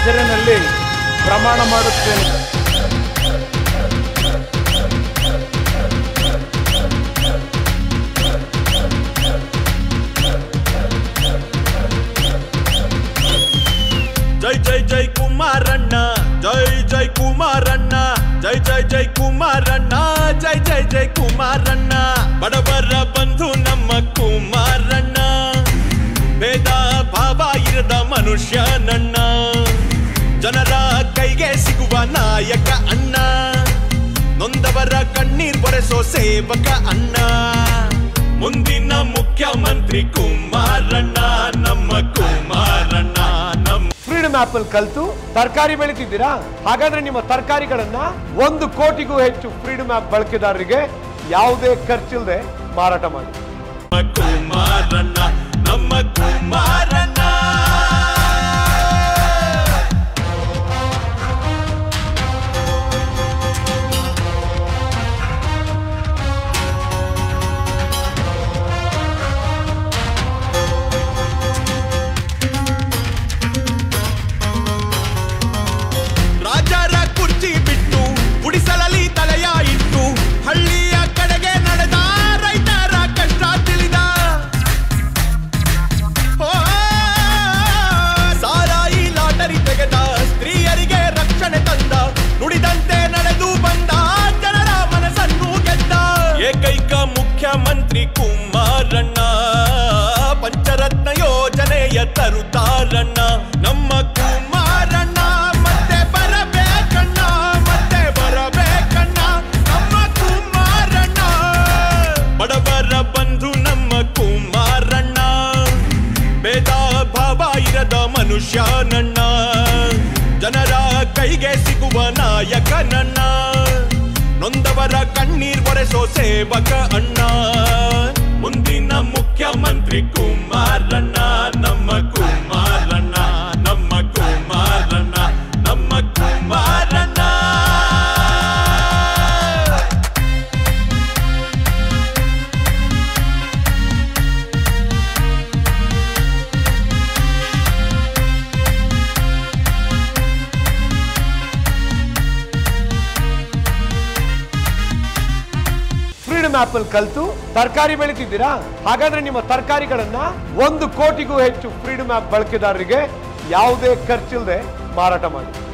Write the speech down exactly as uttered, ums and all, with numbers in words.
ಹೆಸರಿನಲ್ಲಿ ಪ್ರಮಾಣ ಮಾಡುತ್ತೇನೆ. ಜೈ ಜೈ ಜೈ ಕುಮಾರಣ್ಣ, ಜೈ ಜೈ ಕುಮಾರಣ್ಣ, ಜೈ ಜೈ ಜೈ ಕುಮಾರಣ್ಣ, ಜೈ ಜೈ ಜೈ ಕುಮಾರಣ್ಣ. ಬಡವರ ಬಂಧು ನಮ್ಮ ಕುಮಾರಣ್ಣ, ಭೇದ ಭಾವ ಇರದ ಮನುಷ್ಯ ನನ್ನ, ಜನರ ಕೈಗೆ ಸಿಗುವ ನಾಯಕ ಅಣ್ಣ, ನೊಂದವರ ಕಣ್ಣೀರ್ ಬರೆಸೋ ಸೇವಕ ಅಣ್ಣ, ಮುಂದಿನ ಮುಖ್ಯಮಂತ್ರಿ ಕುಮಾರಣ್ಣ, ನಮ್ಮ ಕುಮಾರಣ್ಣ. ನಮ್ಮ ಫ್ರೀಡಮ್ ಆಪ್ ಅಲ್ಲಿ ಕಲ್ತು ತರಕಾರಿ ಬೆಳೀತಿದ್ದೀರಾ? ಹಾಗಾದ್ರೆ ನಿಮ್ಮ ತರಕಾರಿಗಳನ್ನ ಒಂದು ಕೋಟಿಗೂ ಹೆಚ್ಚು ಫ್ರೀಡಮ್ ಆಪ್ ಬಳಕೆದಾರರಿಗೆ ಯಾವುದೇ ಖರ್ಚಿಲ್ಲದೆ ಮಾರಾಟ ಮಾಡಿ. ಕುಮಾರಣ್ಣ, ನಮ್ಮ ಕುಮಾರಣ್ಣ. ರಾಜರ ಕುರ್ಚಿ ಬಿಟ್ಟು ಗುಡಿಸಲಲ್ಲಿ ತಲೆಯ ಇಟ್ಟು ಹಳ್ಳಿಯ ಕಡೆಗೆ ನಡೆದ ರೈತರ ಕಷ್ಟ ತಿಳಿದ, ಸಾರಾಯಿ ಲಾಟರಿ ತೆಗೆದ, ಸ್ತ್ರೀಯರಿಗೆ ರಕ್ಷಣೆ ತಂದ, ನುಡಿದಂತೆ ನಡೆದು ಬಂದ, ಜನರ ಮನಸ್ಸನ್ನು ಗೆದ್ದ ಏಕೈಕ ಮುಖ್ಯಮಂತ್ರಿ ಕುಮಾರಣ್ಣ, ಪಂಚರತ್ನ ಯೋಜನೆಯ ತರುತ್ತಾರಣ್ಣ, ನಮ್ಮ ಕುಮಾರಣ್ಣ. ಮತ್ತೆ ಬರಬೇಕಣ್ಣ, ಮತ್ತೆ ಬರಬೇಕಣ್ಣ, ನಮ್ಮ ಕುಮಾರಣ್ಣ. ಬಡವರ ಬಂಧು ನಮ್ಮ ಕುಮಾರಣ್ಣ, ಭೇದ ಭಾವ ಇರದ ಮನುಷ್ಯ ನನ್ನ, ಜನರ ಕೈಗೆ ಸಿಗುವ ನಾಯಕ ನನ್ನ, ನೊಂದವರ ಕಣ್ಣೀರ್ ಒರೆಸೋ ಸೇವಕ ಅಣ್ಣ, ಮುಂದಿನ ಮುಖ್ಯಮಂತ್ರಿ ಕುಮಾರಣ್ಣ, ನಮ್ಮ ಕುಮಾರಣ್ಣ, ನಮ್ಮ ಕುಮಾರಣ್ಣ, ನಮ್ಮ ಕುಮಾರಣ್ಣ. ಫ್ರೀಡಮ್ ಆಪ್ ಅಲ್ಲಿ ಕಲ್ತು ತರಕಾರಿ ಬೆಳೀತಿದ್ದೀರಾ? ಹಾಗಾದ್ರೆ ನಿಮ್ಮ ತರಕಾರಿಗಳನ್ನ ಒಂದು ಕೋಟಿಗೂ ಹೆಚ್ಚು ಫ್ರೀಡಮ್ ಆಪ್ ಬಳಕೆದಾರರಿಗೆ ಯಾವುದೇ ಖರ್ಚಿಲ್ಲದೆ ಮಾರಾಟ ಮಾಡಿ.